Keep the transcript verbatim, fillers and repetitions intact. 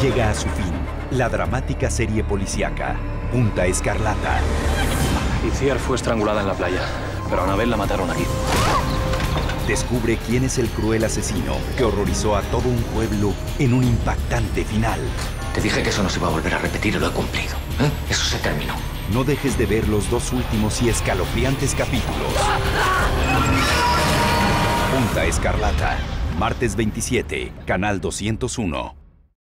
Llega a su fin la dramática serie policíaca Punta Escarlata. Iciar fue estrangulada en la playa, pero a Anabel la mataron aquí. Descubre quién es el cruel asesino que horrorizó a todo un pueblo en un impactante final. Te dije que eso no se iba a volver a repetir y lo he cumplido. ¿Eh? Eso se terminó. No dejes de ver los dos últimos y escalofriantes capítulos. Punta Escarlata, martes veintisiete, canal doscientos uno.